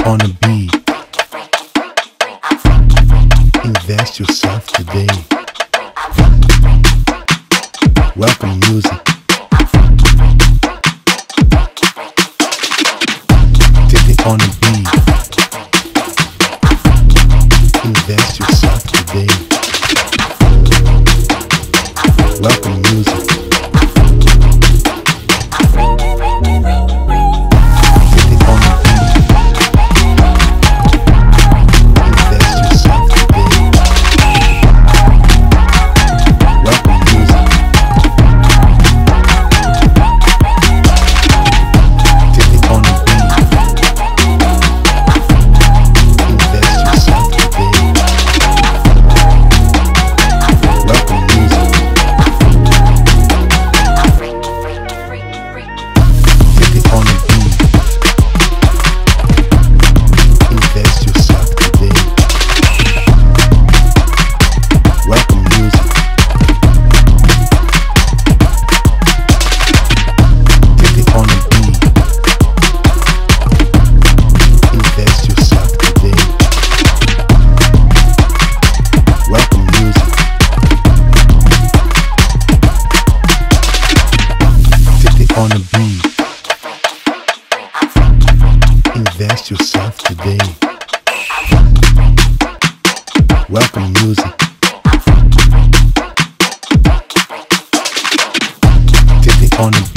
on a beat. Invest yourself today. Welcome music. Take it on a beat. Invest yourself today. Welcome music. On a beat. Invest yourself today. Welcome music. Take it on a beat.